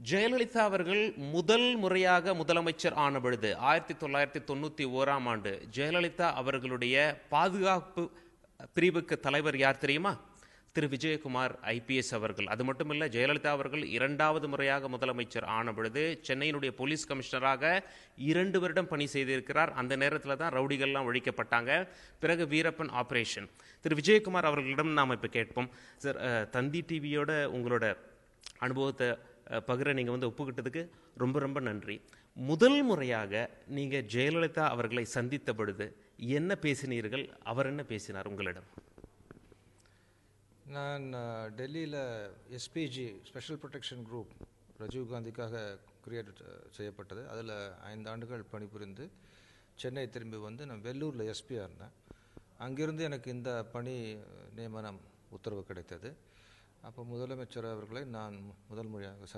ஜெயலலிதா அவர்கள் முதல் முறையாக முதலமைச்சர் ஆன பொழுது 1991ஆம் ஆண்டு ஜெயலலிதா அவர்களுடைய பாதுகாப்பு பிரிவுக்கு தலைவர் யார் தெரியுமா? திரு விஜயகுமார் ஐபிஎஸ் அவர்கள். அது மட்டுமல்ல, ஜெயலலிதா அவர்கள் 2வது முறையாக முதலமைச்சர் ஆன பொழுது சென்னையினுடைய போலீஸ் கமிஷனராக 2 வருடம் பணி செய்திருக்கிறார். அந்த நேரத்தில் தான் ரவுடிகள்லாம் ஒழிக்கப்பட்டாங்க. பிறகு வீரப்பன் ஆபரேஷன். திரு விஜயகுமார் அவர்களிடம் நாம் இப்போ கேட்போம். சார், தந்தி டிவியோட உங்களோட அனுபவத்தை பகிர நீங்கள் ஒப்புக்கிட்டதுக்கு ரொம்ப ரொம்ப நன்றி. முதல் முறையாக நீங்கள் ஜெயலலிதா அவர்களை சந்தித்த பொழுது என்ன பேசினீர்கள்? அவர் என்ன பேசினார் உங்களிடம்? நான் டெல்லியில் SPG special protection group Rajiv காந்திக்காக கிரியேட் செய்யப்பட்டது. அதில் 5 ஆண்டுகள் பணிபுரிந்து சென்னை திரும்பி வந்து நான் வெள்ளூரில் எஸ்பியாக இருந்தேன். அங்கிருந்து எனக்கு இந்த பணி நியமனம் உத்தரவு கிடைத்தது. அப்போ முதலமைச்சர் அவர்களை நான் முதல் முறையாக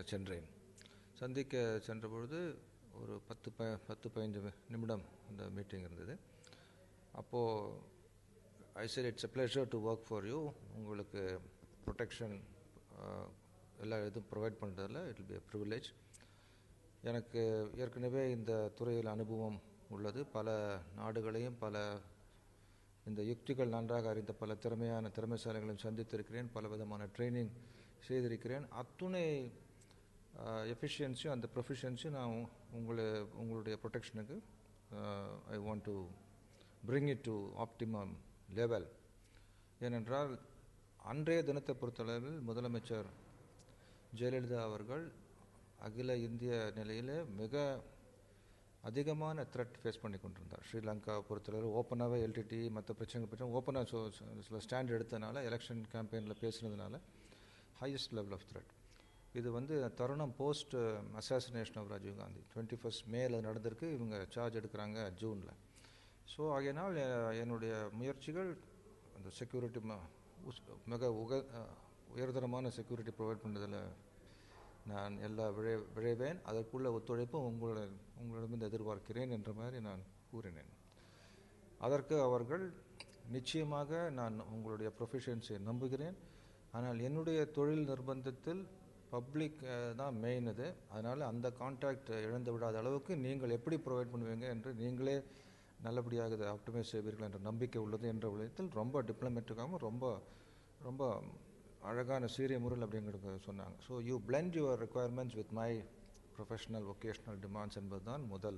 சந்திக்க சென்ற பொழுது ஒரு 10-15 நிமிடம் இந்த மீட்டிங் இருந்தது. அப்போது I said it's a pleasure to work for you. உங்களுக்கு ப்ரொடெக்ஷன் எல்லா இதுவும் ப்ரொவைட் பண்ணுறதில் it will be a privilege. எனக்கு ஏற்கனவே இந்த துறையில் அனுபவம் உள்ளது. பல நாடுகளையும் பல இந்த யுக்திகள் நன்றாக அறிந்த பல திறமைசாலிகளையும் சந்தித்திருக்கிறேன். பல விதமான ட்ரைனிங் செய்திருக்கிறேன். அத்துணை எஃபிஷியன்சியும் அந்த ப்ரொஃபிஷியன்சியும் நான் உங்களுடைய ப்ரொடெக்ஷனுக்கு I want to bring it to optimum level. ஏனென்றால் அன்றைய தினத்தை பொறுத்தளவில் முதலமைச்சர் ஜெயலலிதா அவர்கள் அகில இந்திய நிலையில் மிக அதிகமான த்ரெட் ஃபேஸ் பண்ணி கொண்டிருந்தார். ஸ்ரீலங்காவை பொறுத்தளவு ஓப்பனாகவே எல்டிடி மற்ற பிரச்சனை ஓப்பனாக ஸ்டாண்ட் எடுத்ததுனால, எலெக்ஷன் கேம்பெயினில் பேசுனதுனால ஹையஸ்ட் லெவல் ஆஃப் த்ரெட். இது தருணம் post assassination of Rajiv Gandhi 21 மேல நடந்திருக்கு. இவங்க சார்ஜ் எடுக்கிறாங்க ஜூனில். ஸோ ஆகையினால் என்னுடைய முயற்சிகள் அந்த செக்யூரிட்டி மிக உயர்தரமான செக்யூரிட்டி ப்ரொவைட் பண்ணுறதில் நான் எல்லா விழைவேன். அதற்குள்ள ஒத்துழைப்பும் உங்களிடமிருந்து எதிர்பார்க்கிறேன் என்ற மாதிரி நான் கூறினேன். அதற்கு அவர்கள் நிச்சயமாக நான் உங்களுடைய ப்ரொஃபிஷியன்சியை நம்புகிறேன், ஆனால் என்னுடைய தொழில் நிர்பந்தத்தில் பப்ளிக் தான் மெயின் இது, அதனால் அந்த கான்டாக்ட் இழந்து விடாத அளவுக்கு நீங்கள் எப்படி ப்ரொவைட் பண்ணுவீங்க என்று நீங்களே நல்லபடியாக இதை ஆப்டிமைஸ் செய்வீர்கள் என்ற நம்பிக்கை உள்ளது என்ற விதத்தில் ரொம்ப டிப்ளமேட்டிக்காகவும் ரொம்ப ரொம்ப அழகான சீரிய முறையில் அப்படிங்கிறது சொன்னாங்க. So you blend your requirements with my professional vocational demands என்பது தான் முதல்.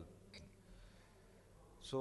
So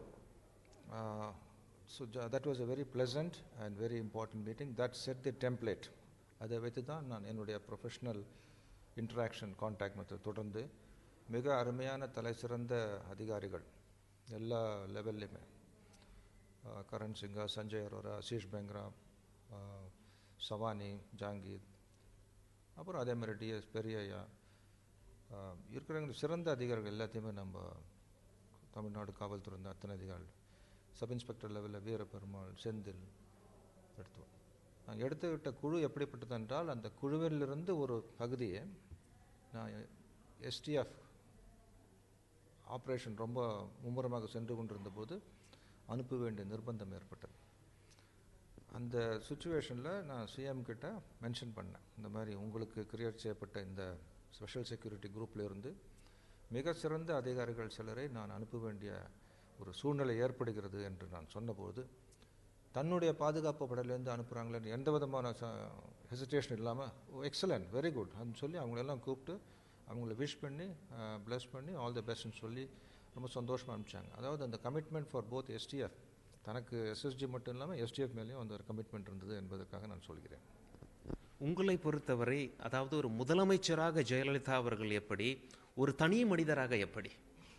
that was a very pleasant and very important meeting. That set the template. அதை வைத்து தான் நான் என்னுடைய ப்ரொஃபஷனல் இன்ட்ராக்ஷன் கான்டாக்ட் மெத்தட் தொடர்ந்து மிக அருமையான தலை சிறந்த அதிகாரிகள் எல்லா லெவல்லையுமே, கரண் சிங்கா, சஞ்சய் அரோரா, ஆஷிஷ் பெங்ரா, சவானி, ஜாங்கீர், அப்புறம் அதே மாதிரி டிஎஸ் பெரியய்யா இருக்கிறவங்க சிறந்த அதிகாரிகள் எல்லாத்தையுமே நம்ம தமிழ்நாடு காவல்துறை அத்தனை அதிகாரிகள், சப் இன்ஸ்பெக்டர் லெவலில் வீரபெருமாள், செந்தில் எடுத்தோம். நான் எடுத்துக்கிட்ட குழு எப்படிப்பட்டது என்றால், அந்த குழுவிலிருந்து ஒரு பகுதியை நான் எஸ்டிஎஃப் ஆப்ரேஷன் ரொம்ப மும்முரமாக சென்று கொண்டிருந்த போது அனுப்ப வேண்டிய நிர்பந்தம் ஏற்பட்டது. அந்த சுச்சுவேஷனில் நான் சிஎம் கிட்ட மென்ஷன் பண்ணேன், இந்த மாதிரி உங்களுக்கு கிரியேட் செய்யப்பட்ட இந்த ஸ்பெஷல் செக்யூரிட்டி குரூப்பில் இருந்து மிக சிறந்த அதிகாரிகள் சிலரை நான் அனுப்ப வேண்டிய ஒரு சூழ்நிலை ஏற்படுகிறது என்று நான் சொன்னபோது, தன்னுடைய பாதுகாப்பு படையிலேருந்து அனுப்புகிறாங்களேன்னு எந்த விதமான ஹெசிடேஷன் இல்லாமல் எக்ஸலண்ட், வெரி குட் அப்படின்னு சொல்லி அவங்களெல்லாம் கூப்பிட்டு அவங்கள விஷ் பண்ணி ப்ளஸ் பண்ணி ஆல் தி பெஸ்ட்னு சொல்லி ரொம்ப சந்தோஷமாக அனுப்பிச்சாங்க. அதாவது அந்த கமிட்மெண்ட் ஃபார் போத் எஸ்டிஎஃப், தனக்கு எஸ்எஸ்ஜி மட்டும் இல்லாமல் எஸ்டிஎஃப் மேலேயும் அந்த ஒரு கமிட்மெண்ட் இருந்தது என்பதற்காக நான் சொல்கிறேன். உங்களை பொறுத்தவரை, அதாவது ஒரு முதலமைச்சராக ஜெயலலிதா அவர்கள் எப்படி, ஒரு தனி மனிதராக எப்படி?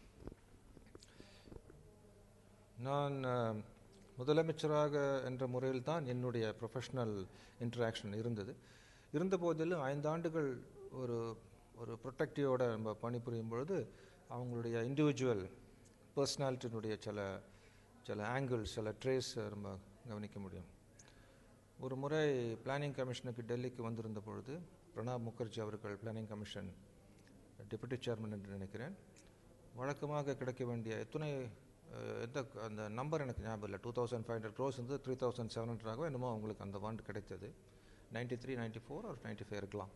நான் முதலமைச்சராக என்ற முறையில் தான் என்னுடைய ப்ரொஃபஷ்னல் இன்ட்ராக்ஷன் இருந்த போதிலும் 5 ஆண்டுகள் ஒரு ப்ரொடெக்டிவோட நம்ம பணிபுரியும் பொழுது அவங்களுடைய இண்டிவிஜுவல் பர்சனாலிட்டியினுடைய சில ஆங்கிள்ஸ், சில ட்ரேஸ் நம்ம கவனிக்க முடியும். ஒரு முறை பிளானிங் கமிஷனுக்கு டெல்லிக்கு வந்திருந்த பொழுது பிரணாப் முகர்ஜி அவர்கள் பிளானிங் கமிஷன் டெபுட்டி சேர்மன் என்று நினைக்கிறேன், வழக்கமாக கிடைக்க வேண்டிய அந்த நம்பர் எனக்கு ஞாபகம் இல்லை, 2500 crores இருந்து 3700 என்னமோ அவங்களுக்கு அந்த வாண்டு கிடைத்தது. 93, 94 or 95 இருக்கலாம்.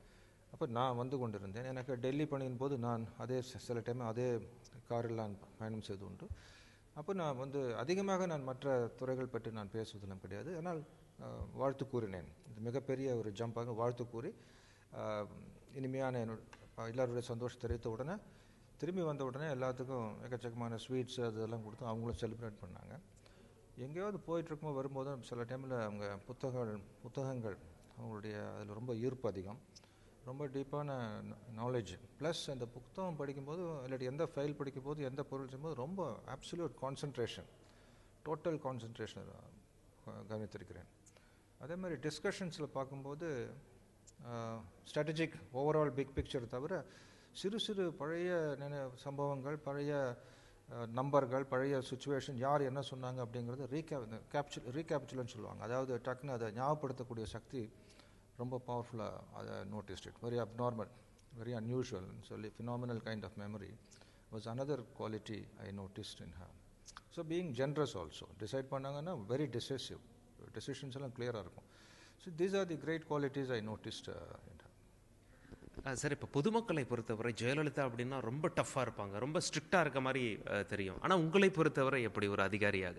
அப்போ நான் வந்து கொண்டிருந்தேன். எனக்கு டெல்லி பணியின் போது நான் சில டைம் அதே காரில் நான் பயணம் செய்து உண்டு. அப்போ நான் வந்து அதிகமாக நான் மற்ற துறைகள் பற்றி நான் பேசுவதெல்லாம் கிடையாது. ஆனால் வாழ்த்து கூறினேன். இது மிகப்பெரிய ஒரு ஜம்பாக வாழ்த்து கூறி இனிமையான எல்லாருடைய சந்தோஷம் தெரிவித்த உடனே திரும்பி வந்த உடனே எல்லாத்துக்கும் எக்கச்சக்கமான ஸ்வீட்ஸ் அதெல்லாம் கொடுத்து அவங்களும் செலிப்ரேட் பண்ணாங்க. எங்கேயாவது போயிட்டுருக்கும்போது வரும்போது சில டைமில் அவங்க புத்தகங்கள் அவங்களுடைய அதில் ரொம்ப ஈர்ப்பு அதிகம், ரொம்ப டீப்பான நாலேஜ். ப்ளஸ் அந்த புத்தகம் படிக்கும்போது இல்லாட்டி எந்த ஃபைல் படிக்கும்போது எந்த பொருள் செய்யும்போது ரொம்ப அப்சல்யூட் கான்சன்ட்ரேஷன், டோட்டல் கான்சன்ட்ரேஷன் கவனித்திருக்கிறேன். அதே மாதிரி டிஸ்கஷன்ஸில் பார்க்கும்போது ஸ்ட்ராட்டஜிக் ஓவரால் பிக் பிக்சர் தவிர சிறு சிறு பழைய சம்பவங்கள், பழைய நம்பர்கள், பழைய சுச்சுவேஷன், யார் என்ன சொன்னாங்க அப்படிங்கிறது ரீகேப்சுலன்னு சொல்லுவாங்க. அதாவது டக்குன்னு அதை ஞாபகப்படுத்தக்கூடிய சக்தி ரொம்ப பவர்ஃபுல்லாக அதை noticed it. Very abnormal, very unusual சொல்லி phenomenal kind of memory was another quality I noticed in her. So being generous also, decide பண்ணாங்கன்னா வெரி டிசைசிவ், டெசிஷன்ஸ் எல்லாம் கிளியராக இருக்கும். So these are the great qualities I noticed in her. Sir, இப்போ பொதுமக்களை பொறுத்தவரை ஜெயலலிதா அப்படின்னா ரொம்ப டஃப்பாக இருப்பாங்க, ரொம்ப ஸ்ட்ரிக்டாக இருக்க மாதிரி தெரியும். ஆனால் உங்களை பொறுத்தவரை எப்படி ஒரு அதிகாரியாக?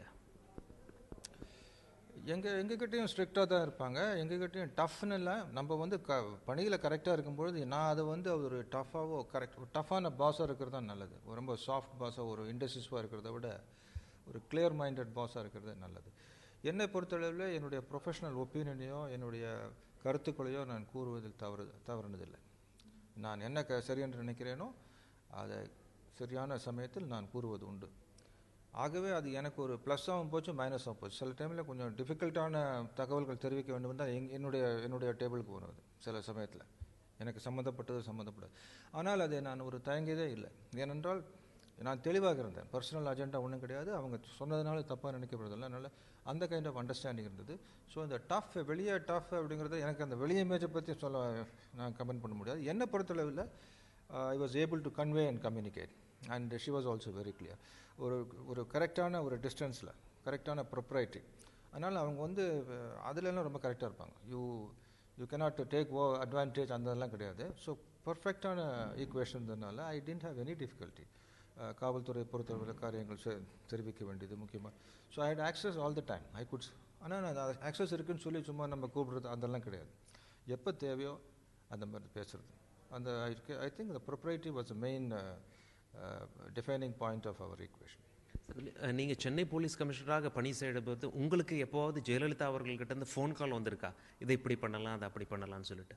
எங்ககிட்டையும் ஸ்ட்ரிக்டாக தான் இருப்பாங்க, எங்ககிட்டையும் டஃப்னு இல்லை. நம்ம வந்து பணியில் கரெக்டாக இருக்கும்பொழுது நான் அதை வந்து ஒரு டஃப்பாகவோ டஃப்பான பாஸாக இருக்கிறது தான் நல்லது. ரொம்ப சாஃப்ட் பாஸாக, ஒரு இண்டசிஸ்வாக இருக்கிறத விட ஒரு கிளியர் மைண்டட் பாஸாக இருக்கிறது நல்லது. என்னை பொறுத்தளவில் என்னுடைய ப்ரொஃபஷனல் ஒப்பீனியனையோ என்னுடைய கருத்துக்களையோ நான் கூறுவதில் தவறுனதில்லை. நான் என்ன சரி என்று நினைக்கிறேனோ அதை சரியான சமயத்தில் நான் கூறுவது உண்டு. ஆகவே அது எனக்கு ஒரு ப்ளஸ்ஸாகவும் போச்சு, மைனஸாகவும் போச்சு. சில டைமில் கொஞ்சம் டிஃபிகல்ட்டான தகவல்கள் தெரிவிக்க வேண்டும் தான் என்னுடைய டேபிளுக்கு வருவது சில சமயத்தில். எனக்கு சம்மந்தப்படாது. ஆனால் அதை நான் ஒரு தயங்கியதே இல்லை. ஏனென்றால் நான் தெளிவாக இருந்தேன். பர்சனல் அஜெண்டா ஒன்றும் கிடையாது, அவங்க சொன்னதுனால தப்பாக நினைக்கப்படுறதில்லை. அதனால் அந்த கைண்ட் ஆஃப் அண்டர்ஸ்டாண்டிங் இருந்தது. ஸோ இந்த வெளியே டஃப் அப்படிங்கிறது எனக்கு அந்த வெளியே இமேஜை பற்றி நான் கமெண்ட் பண்ண முடியாது. என்னை பொறுத்தளவில் I was able to convey and communicate and she was also very clear. ஒரு கரெக்டான ஒரு டிஸ்டன்ஸில், கரெக்டான ப்ரொப்ரைட்டி. அதனால் அவங்க வந்து அதிலெல்லாம் ரொம்ப கரெக்டாக இருப்பாங்க. யூ கேனாட் டேக் அட்வான்டேஜ் அதெல்லாம் கிடையாது. ஸோ பர்ஃபெக்டான ஈக்குவேஷன்றதுனால I didn't have any difficulty. காவல்துறை பொறுத்தவரை காரியங்கள் தெரிவிக்க வேண்டியது முக்கியமாக. So I had access all the time. ஆனால் நான் ஆக்சஸ் இருக்குன்னு சொல்லி சும்மா நம்ம கூப்பிடுறது அதெல்லாம் கிடையாது. எப்போ தேவையோ அந்த மாதிரி பேசுகிறது. அந்த I think the propriety was the main defining point of our equation. நீங்கள் சென்னை போலீஸ் கமிஷனராக பணி செய்யும்போது உங்களுக்கு எப்போவாவது ஜெயலலிதா அவர்கள்கிட்ட இருந்து ஃபோன் கால் வந்திருக்கா, இதை இப்படி பண்ணலாம் அதை அப்படி பண்ணலாம்னு சொல்லிட்டு?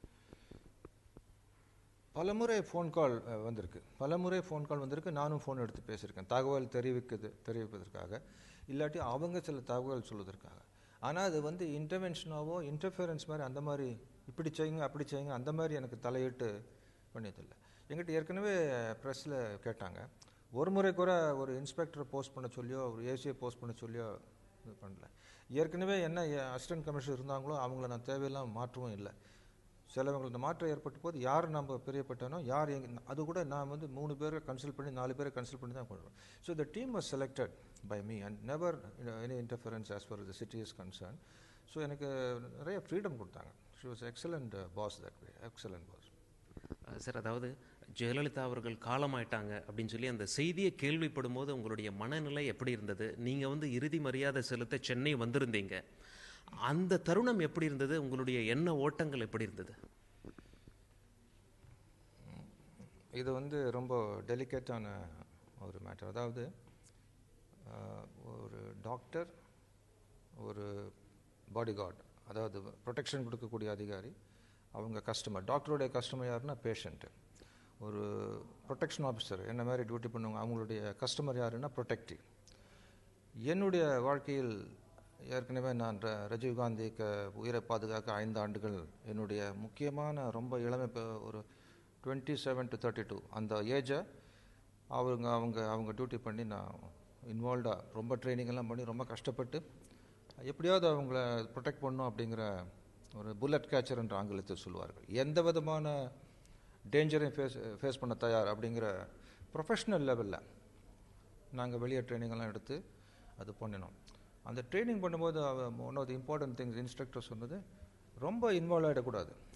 பலமுறை ஃபோன் கால் வந்திருக்கு. நானும் ஃபோன் எடுத்து பேசியிருக்கேன், தகவல் தெரிவிப்பதற்காக, இல்லாட்டி அவங்க சில தகவல் சொல்வதற்காக. ஆனால் அது வந்து இன்டர்வென்ஷனாவோ இன்டர்ஃபியரன்ஸ் மாதிரி அந்த மாதிரி இப்படி செய்யுங்க அப்படி செய்யுங்க அந்த மாதிரி எனக்கு தலையிட்டு பண்ணியதில்லை. எங்கிட்ட ஏற்கனவே ப்ரெஸ்ஸில் கேட்டாங்க. ஒரு முறை கூட ஒரு இன்ஸ்பெக்டரை போஸ்ட் பண்ண சொல்லியோ ஒரு ஏசியை போஸ்ட் பண்ண சொல்லியோ இது பண்ணல. ஏற்கனவே என்ன அசிஸ்டன்ட் கமிஷனர் இருந்தாங்களோ அவங்கள நான் தேவையெல்லாம் மாற்றவும் இல்லை. சிலவங்களுக்கு இந்த மாற்றம் ஏற்பட்ட போது யார் நம்ம பிரியப்பட்டனோ அது கூட நான் வந்து 3 பேரை கன்சல்ட் பண்ணி 4 பேரை கன்சல்ட் பண்ணி தான் கொள்வேன். So the team was selected by me and never any interference as far the city is concern. So எனக்கு நிறைய ஃப்ரீடம் கொடுத்தாங்க. She was excellent boss that way, excellent boss. Sir, அதாவது ஜெயலலிதா அவர்கள் காலமாயிட்டாங்க அப்படின்னு சொல்லி அந்த செய்தியை கேள்விப்படும் போது உங்களுடைய மனநிலை எப்படி இருந்தது? நீங்கள் வந்து இறுதி மரியாதை செலுத்த சென்னை வந்திருந்தீங்க, அந்த தருணம் எப்படி இருந்தது? உங்களுடைய எண்ண ஓட்டங்கள் எப்படி இருந்தது? இது வந்து ரொம்ப டெலிகேட்டான ஒரு மேட்டர். அதாவது ஒரு டாக்டர், ஒரு பாடிகார்டு, அதாவது ப்ரொடெக்ஷன் கொடுக்கக்கூடிய அதிகாரி, அவங்க கஸ்டமர். டாக்டருடைய கஸ்டமர் யாருன்னா பேஷண்ட்டு. ஒரு ப்ரொடெக்ஷன் ஆஃபீஸர் என்ன மாதிரி டியூட்டி பண்ணுவாங்க, அவங்களுடைய கஸ்டமர் யாருன்னா ப்ரொடெக்டிவ். என்னுடைய வாழ்க்கையில் ஏற்கனவே நான் ராஜீவ்காந்திக்கு உயிரை பாதுகாக்க 5 ஆண்டுகள் என்னுடைய முக்கியமான ரொம்ப இளமை, ஒரு 27 to 32 அந்த ஏஜை அவங்க டியூட்டி பண்ணி நான் இன்வால்வ்டாக ரொம்ப ட்ரைனிங்கெல்லாம் பண்ணி ரொம்ப கஷ்டப்பட்டு எப்படியாவது அவங்கள ப்ரொடெக்ட் பண்ணணும் அப்படிங்கிற ஒரு புல்லட் கேச்சர் என்று ஆங்கிலத்தில் சொல்லுவார்கள். எந்த விதமான டேஞ்சரையும் ஃபேஸ் பண்ண தயார் அப்படிங்கிற ப்ரொஃபஷ்னல் லெவலில் நாங்கள் வெளியே ட்ரைனிங்கெல்லாம் எடுத்து அது பண்ணினோம். அந்த ட்ரைனிங் பண்ணும்போது one of the important things instructor சொன்னது, ரொம்ப இன்வால்வ் ஆகிடக்கூடாது.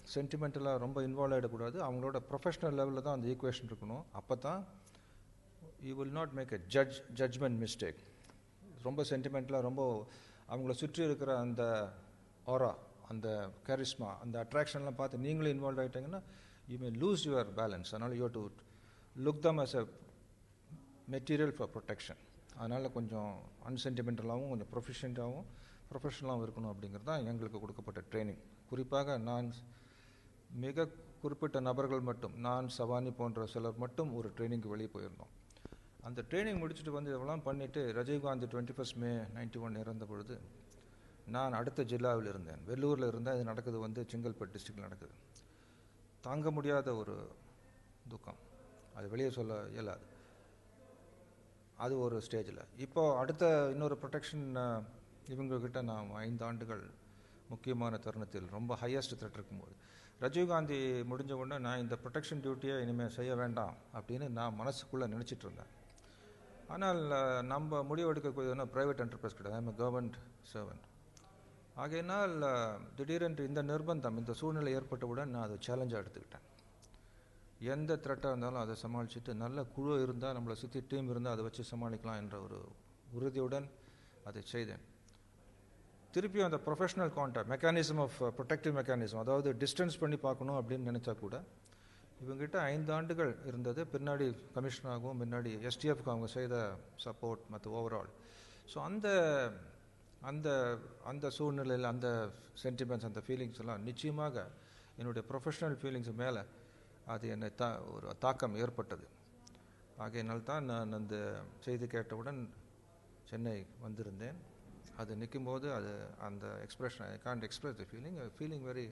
சென்டிமெண்டலாக ரொம்ப இன்வால்வ் ஆகிடக்கூடாது. அவங்களோட ப்ரொஃபஷனல் லெவலில் தான் அந்த ஈக்குவேஷன் இருக்கணும். அப்போ தான் you will not make a judgment mistake. ரொம்ப சென்டிமெண்டலாக ரொம்ப அவங்கள சுற்றி இருக்கிற அந்த ஆரா, அந்த கரிஸ்மா, அந்த அட்ராக்ஷன்லாம் பார்த்து நீங்களும் இன்வால்வ் ஆகிட்டீங்கன்னா you may lose your balance. அதனால் you to look them as a material for protection. அதனால் கொஞ்சம் அன்சென்டிமெண்டலாகவும் கொஞ்சம் ப்ரொஃபஷனலாகவும் இருக்கணும் அப்படிங்கிறது தான் எங்களுக்கு கொடுக்கப்பட்ட ட்ரைனிங். குறிப்பாக நான் மிக குறிப்பிட்ட நபர்கள் மட்டும், நான் சவானி போன்ற சிலர் மட்டும் ஒரு ட்ரைனிங்க்கு வெளியே போயிருந்தோம். அந்த ட்ரைனிங் முடிச்சுட்டு வந்து இதெல்லாம் பண்ணிவிட்டு ராஜீவ்காந்தி 21 May 1991 இறந்த பொழுது நான் அடுத்த ஜில்லாவில் இருந்தேன். வெள்ளூரில் இருந்தேன். இது நடக்குது வந்து செங்கல்பட்டு டிஸ்ட்ரிக்டில் நடக்குது. தாங்க முடியாத ஒரு துக்கம், அது வெளியே சொல்ல இயலாது. அது ஒரு ஸ்டேஜில். இப்போது அடுத்த இன்னொரு ப்ரொடெக்ஷன் இவங்கக்கிட்ட நான் 5 ஆண்டுகள் முக்கியமான தருணத்தில் ரொம்ப ஹையஸ்ட் த்ரெட் இருக்கும்போது, ராஜீவ்காந்தி முடிஞ்ச உடனே நான் இந்த ப்ரொடெக்ஷன் டியூட்டியை இனிமேல் செய்ய வேண்டாம் அப்படின்னு நான் மனசுக்குள்ளே நினச்சிட்டு இருந்தேன். ஆனால் நம்ம முடிவெடுக்கக்கூடியதுன்னா ப்ரைவேட் என்டர்பிரைஸ் கிடையாது. I'm government servant. ஆகையினால் திடீரென்று இந்த நிர்பந்தம், இந்த சூழ்நிலை ஏற்பட்டவுடன் நான் அதை சேலஞ்சாக எடுத்துக்கிட்டேன். எந்த த்ரெட்டாக இருந்தாலும் அதை சமாளிச்சுட்டு, நல்ல குழு இருந்தால், நம்மளை சுற்றி டீம் இருந்தால் அதை வச்சு சமாளிக்கலாம் என்ற ஒரு உறுதியுடன் அதை செய்தேன். திருப்பியும் அந்த professional contact mechanism of protective mechanism, அதாவது டிஸ்டன்ஸ் பண்ணி பார்க்கணும் அப்படின்னு நினச்சா கூட இவங்ககிட்ட 5 ஆண்டுகள் இருந்தது. பின்னாடி கமிஷனராகவும் முன்னாடி எஸ்டிஎஃப்க்கு அவங்க செய்த சப்போர்ட் மற்ற ஓவரால். ஸோ அந்த அந்த அந்த சூழ்நிலையில் அந்த சென்டிமெண்ட்ஸ், அந்த ஃபீலிங்ஸ் எல்லாம் நிச்சயமாக என்னுடைய ப்ரொஃபஷனல் ஃபீலிங்ஸ் மேலே அது என்னை ஒரு தாக்கம் ஏற்பட்டது. ஆகையினால்தான் நான் அந்த செய்தி கேட்டவுடன் சென்னை வந்திருந்தேன். அது நிற்கும்போது அது அந்த expression, I can't express the feeling very,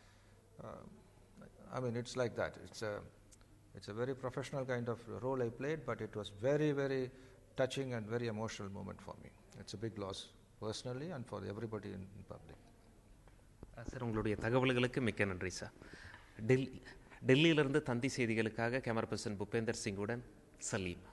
I mean it's like that. It's a very professional kind of role I played, but it was very, very touching and very emotional moment for me. It's a big loss personally and for everybody in public. Sir, உங்களுடைய தகவல்களுக்கு மிக்க நன்றி sir. டெல்லியிலிருந்து தந்தி செய்திகளுக்காக camera person Bhupender சிங்குடன் சலீம்.